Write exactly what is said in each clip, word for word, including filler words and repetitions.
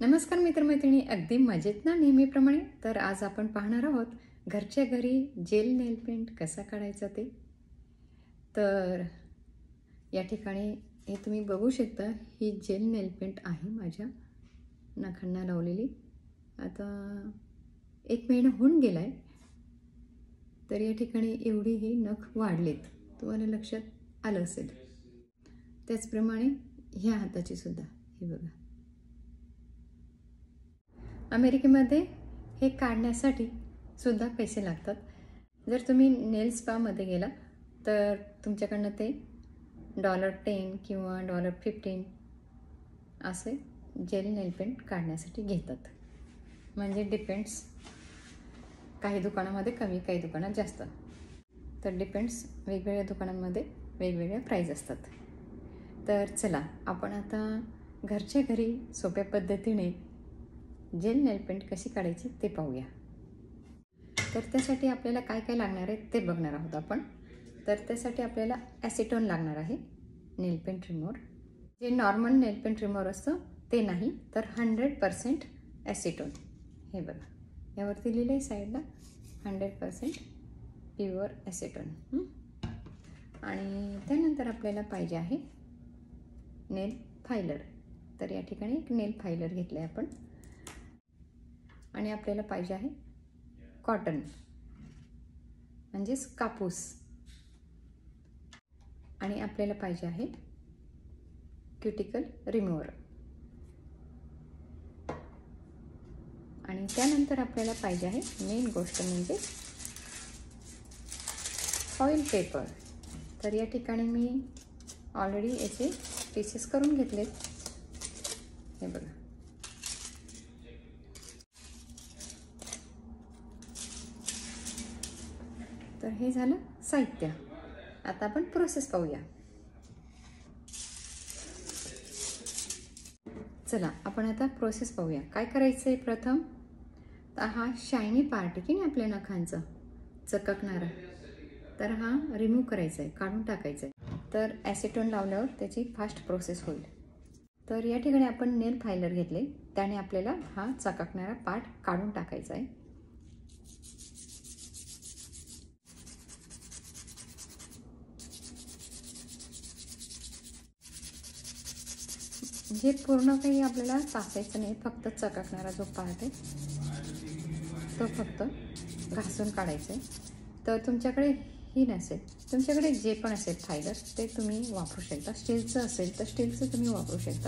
नमस्कार मित्रमैत्रिणी, अगदी मजेत ना नेहमीप्रमाणे. तर आज आपण पाहणार आहोत घरच्या घरी जेल नेल पेंट कसा काढायचा ते. तर या ठिकाणी हे तुम्ही बघू शकता, ही जेल नेल पेंट आहे माझ्या नखांना लावलेली. आता एक महिना होऊन गेला आहे. तर या ठिकाणी एवढी ही नख वाढलेत, तुम्हाला लक्षात आलं असेल. त्याचप्रमाणे ह्या हाताची सुद्धा हे बघा. अमेरिकेमध्ये हे काढण्यासाठी सुद्धा पैसे लागतात. जर तुम्ही नेल स्पामध्ये गेला तर तुमच्याकडनं ते डॉलर टेन किंवा डॉलर फिफ्टीन असे जेल नेल पेंट काढण्यासाठी घेतात. म्हणजे डिपेंड्स, काही दुकानामध्ये कमी, काही दुकानात जास्त. तर डिपेंड्स, वेगवेगळ्या दुकानांमध्ये वेगवेगळ्या प्राईज असतात. तर चला आपण आता घरच्या घरी सोप्या पद्धतीने जेल नेल पेंट कशी काढायची ते पाहूया. तर त्यासाठी आपल्याला काय काय लागणार आहे ते बघणार आहोत आपण. तर त्यासाठी आपल्याला ॲसिटोन लागणार आहे, नेल पेंट रिमूव्हर. जे नॉर्मल नेल पेंट रिमूव्हर असतं ते नाही, तर हंड्रेड पर्सेंट ॲसिटोन. हे बघा, यावरती लिहिलं आहे साईडला हंड्रेड पर्सेंट प्युअर ॲसिटोन. आणि त्यानंतर आपल्याला पाहिजे आहे नेल फायलर. तर या ठिकाणी एक नेल फायलर घेतलं आहे आपण. आणि आपल्याला पाहिजे आहे कॉटन, म्हणजेच कापूस. आणि आपल्याला पाहिजे आहे क्युटिकल रिमूव्हर. आणि त्यानंतर आपल्याला पाहिजे आहे मेन गोष्ट म्हणजे फॉईल पेपर. तर या ठिकाणी मी ऑलरेडी याचे पीसेस करून घेतलेत. हे बघा. तर हे झालं साहित्य. आता आपण प्रोसेस पाहूया. चला आपण आता प्रोसेस पाहूया. काय करायचं आहे प्रथम, तर हा शायनी पार्ट आहे की नाही आपल्या नखांचा चककणारा, तर हा रिमूव्ह करायचा आहे, काढून टाकायचा आहे. तर ॲसिटोन लावल्यावर त्याची फास्ट प्रोसेस होईल. तर या ठिकाणी आपण नेल फायलर घेतले, त्याने आपल्याला हा चककणारा पार्ट काढून टाकायचा आहे. जे पूर्ण काही आपल्याला तासायचं नाही, फक्त चककणारा जो पार्ट आहे तो फक्त घासून काढायचा आहे. तर तुमच्याकडे ही नसेल, तुमच्याकडे जे पण असेल फायबर ते तुम्ही वापरू शकता. स्टीलचं असेल तर स्टीलचं तुम्ही वापरू शकता.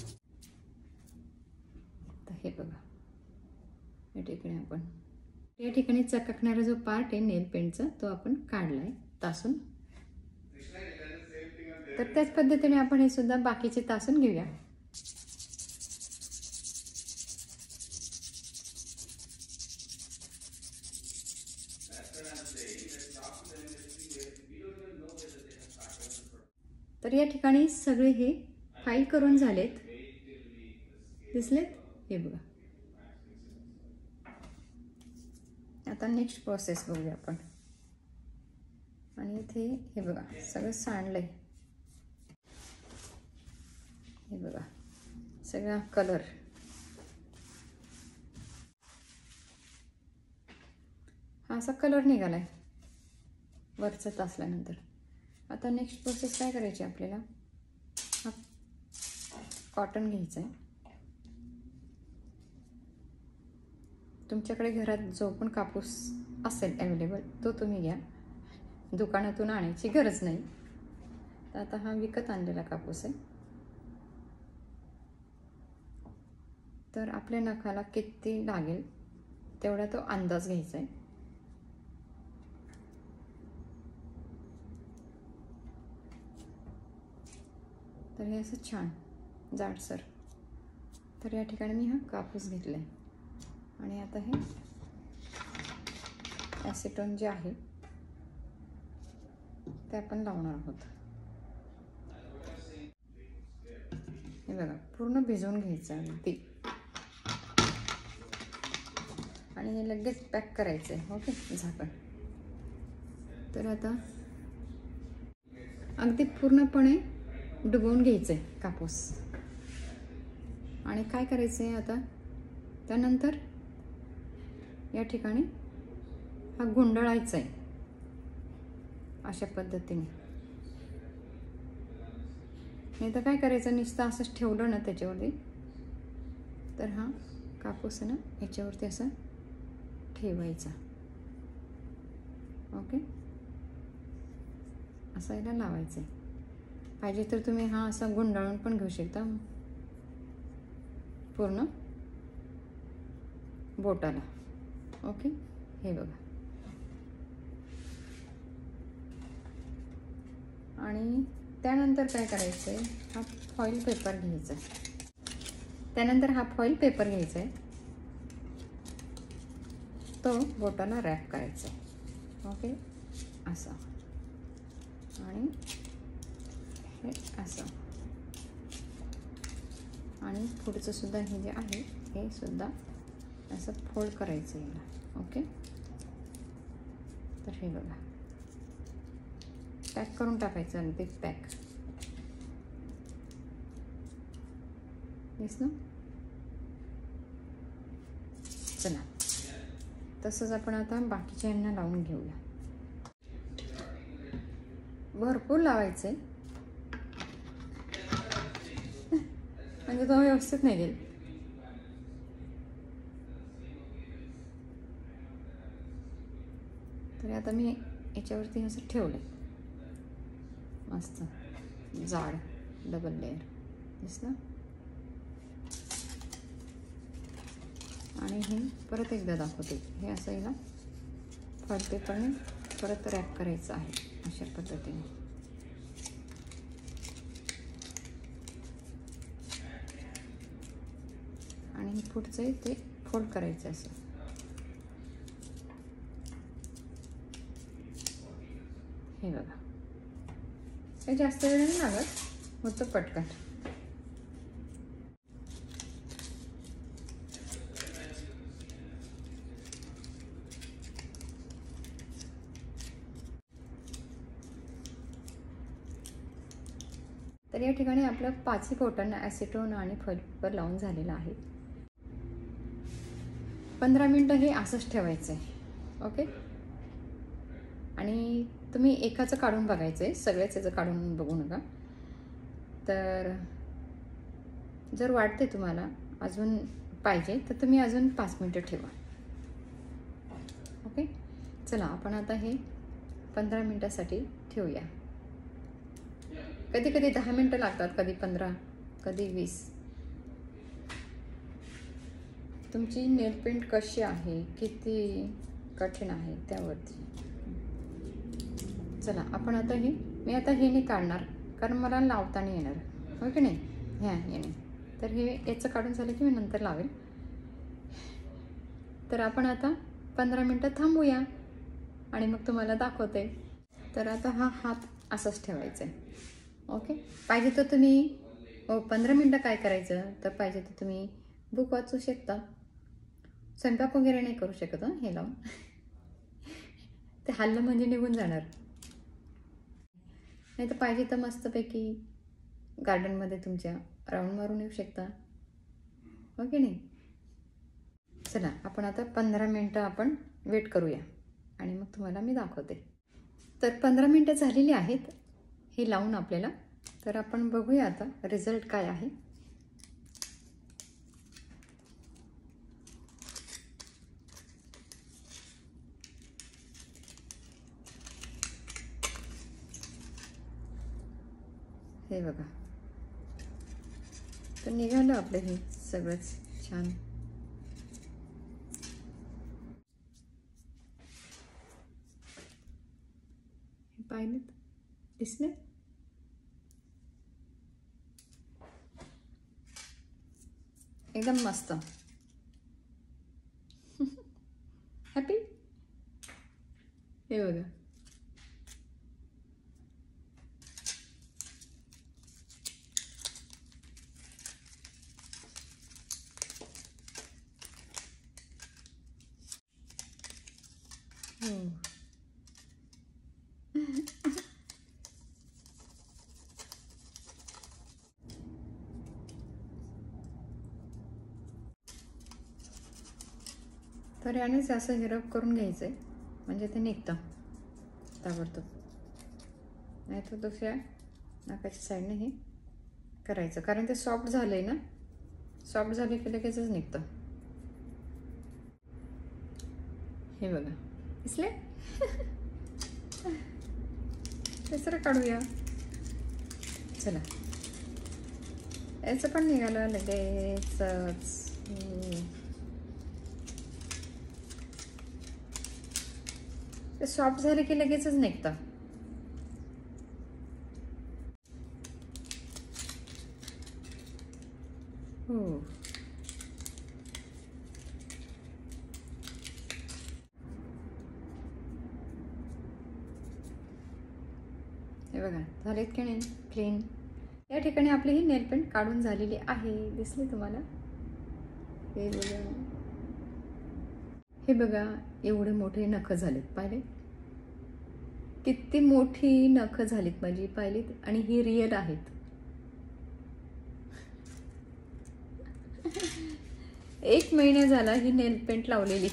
तर हे बघा, या ठिकाणी आपण या ठिकाणी चककणारा जो पार्ट आहे नेल पेंटचा तो आपण काढला आहे तासून. तर त्याच पद्धतीने आपण हे सुद्धा बाकीचे तासून घेऊया. तर या ठिकाणी सगळे हे फाईल करून झालेत, दिसलेत. हे बघा. आता नेक्स्ट प्रोसेस बघूया आपण. आणि इथे हे बघा सगळं सांडलंय. हे बघा सगळा कलर. हा असा कलर निघालाय वरचा तासल्यानंतर. आता नेक्स्ट प्रोसेस काय करायची आपल्याला, हा कॉटन घ्यायचा आहे. तुमच्याकडे घरात जो पण कापूस असेल अवेलेबल तो तुम्ही घ्या, दुकानातून आणायची गरज नाही. तर आता हा विकत आणलेला कापूस आहे. तर आपल्या नखाला किती लागेल तेवढा तो अंदाज घ्यायचा आहे. तर हे असं छान जाडसर. तर या ठिकाणी मी हा कापूस घेतला आहे. आणि आता हे ॲसिटोन जे आहे ते आपण लावणार आहोत. हे बघा पूर्ण भिजवून घ्यायचं आहे ते. आणि हे लगेच पॅक करायचं आहे. ओके, झाकण. तर आता अगदी पूर्णपणे डुबवून घ्यायचं आहे कापूस. आणि काय करायचं आहे आता, त्यानंतर या ठिकाणी हा गुंडाळायचा आहे अशा पद्धतीने. नाही तर काय करायचं, नुसतं असंच ठेवलं ना त्याच्यावरती, तर हा कापूस आहे ना याच्यावरती असा ठेवायचा. ओके, असा याला लावायचं आहे. पाहिजे तर तुम्ही हा असा गुंडाळून पण घेऊ शकता पूर्ण बोटाला. ओके, हे बघा. आणि त्यानंतर काय करायचं आहे, हा फॉईल पेपर घ्यायचा आहे. त्यानंतर हा फॉईल पेपर घ्यायचा आहे, तो बोटाला रॅप करायचा आहे. ओके, असं आणि हे असं, आणि पुढचं सुद्धा हे जे आहे हे सुद्धा असं फोल्ड करायचं याला. ओके, तर हे बघा, पॅक करून टाकायचं अगदी पॅक. दिसलं? चला, तसंच आपण आता बाकीच्या यांना लावून घेऊया. भरपूर लावायचे म्हणजे तो व्यवस्थित नाही गेल. तर आता मी याच्यावरती असं ठेवलं, मस्त जाड डबल लेअर. दिसलं? आणि हे परत एकदा दाखवते, हे असं याला फॉईल पेपरने परत रॅप करायचं आहे अशा पद्धतीने. आणि पुढचं ते फोल्ड करायचं असं. हे बघा, हे जास्त वेळ नाही लागत, होतं पटकन. तर या ठिकाणी आपलं पाचही बोटांना ॲसिटोन आणि फॉईल पेपर लावून झालेलं आहे. पंधरा मिनटं हे असंच ठेवायचं आहे. ओके, आणि तुम्ही एकाचं काढून बघायचं आहे, सगळ्याच याचं काढून बघू नका. तर जर वाटते तुम्हाला अजून पाहिजे तर तुम्ही अजून पाच मिनटं ठेवा. ओके, चला आपण आता हे पंधरा मिनटासाठी ठेवूया. कधी कधी दहा मिनटं लागतात, कधी पंधरा, कधी वीस. तुमची नेल पेंट कशी आहे, किती कठीण आहे त्यावरती. चला आपण आता हे, मी आता हे नाही काढणार कारण मला लावता नाही येणार, हो की नाही, ह्या याने. तर हे याचं काढून झालं की मी नंतर लावेल. तर आपण आता पंधरा मिनटं थांबूया आणि मग तुम्हाला दाखवते. तर आता हा हात असाच ठेवायचा आहे. ओके, पाहिजे तर तुम्ही पंधरा मिनटं काय करायचं, तर पाहिजे तर तुम्ही बुक वाचू शकता. स्वयंपाक वगैरे नाही करू शकत हं हे लावून, ते हल्लं म्हणजे निघून जाणार. नाही तर पाहिजे तर मस्तपैकी गार्डनमध्ये तुमच्या राऊंड मारून येऊ शकता, हो की नाही. चला आपण आता पंधरा मिनटं आपण वेट करूया आणि मग तुम्हाला मी दाखवते. तर पंधरा मिनटं झालेली आहेत हे लावून आपल्याला. तर आपण बघूया आता रिझल्ट काय आहे. हे बघा, तर निघालं आपलं हे सगळंच छान. पाहिलं, दिसले? एकदम मस्त. हॅपी? हे बघा, हो. तर यानेच असं हे रब करून घ्यायचं आहे, म्हणजे ते निघतं ताबडतोब. नाही तर दुसऱ्या नाकाच्या साईडने हे करायचं, कारण ते सॉफ्ट झालं आहे ना. सॉफ्ट झाले की लगेचच निघतं. हे बघा दिसले. तिसरं काढूया. चला, याचं पण निघालं लगेचच. ते सॉफ्ट झाले की लगेचच निघतं. हो, हे बघा झालेत की नाही क्लीन. या ठिकाणी आपली ही नेल पेंट काढून झालेली आहे. दिसली तुम्हाला? हे बघा, हे बघा एवढे मोठे नखं झालेत, पाहिले? किती मोठी नखं झालीत माझी, पाहिलीत? आणि ही रिअल आहेत. एक महिना झाला ही नेल पेंट लावलेली.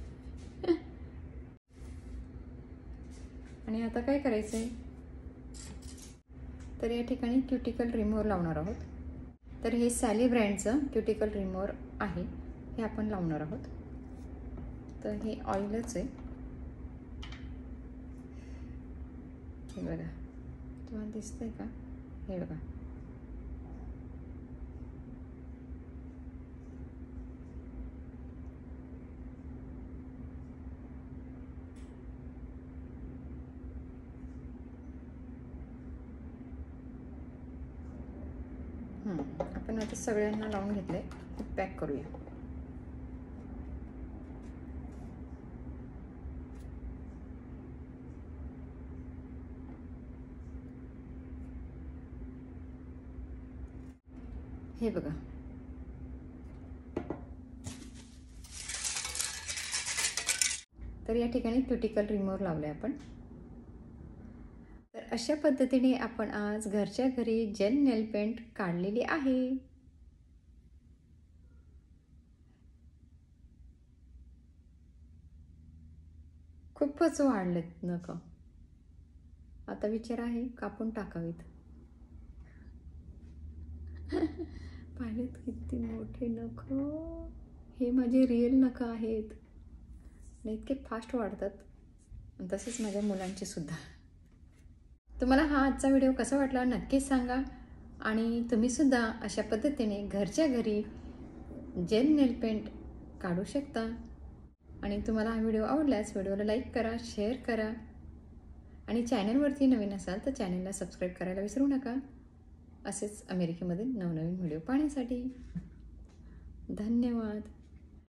आणि आता काय करायचंय, तर या ठिकाणी क्युटिकल रिमूव्हर लावणार आहोत. तर हे सॅली ब्रँडचं क्युटिकल रिमूव्हर आहे, हे आपण लावणार आहोत. तर हे ऑइलच आहे. हे बघा, तुम्हाला दिसतंय का? हे बघा, आपण आता सगळ्यांना लावून घेतले. पॅक करूया. हे बघा, तर या ठिकाणी क्युटिकल रिमूव्हर लावले आपण. तर अशा पद्धतीने आपण आज घरच्या घरी जेल नेल पेंट काढलेली आहे. खूपच वाढलेत नखं. आता विचार आहे कापून टाकावीत. पाहिलेत किती मोठे नखं. हे माझे रिअल नखं आहेत. इतके फास्ट वाढतात, तसेच माझ्या मुलांचे सुद्धा. तुम्हाला हा आजचा व्हिडिओ कसा वाटला नक्कीच सांगा. आणि तुम्हीसुद्धा अशा पद्धतीने घरच्या घरी जेल नेल पेंट काढू शकता. आणि तुम्हाला हा व्हिडिओ आवडल्यास व्हिडिओला लाईक करा, शेअर करा. आणि चॅनलवरती नवीन असाल तर चॅनलला सबस्क्राईब करायला विसरू नका. असेच अमेरिकेमधील नवनवीन व्हिडिओ पाहण्यासाठी. धन्यवाद.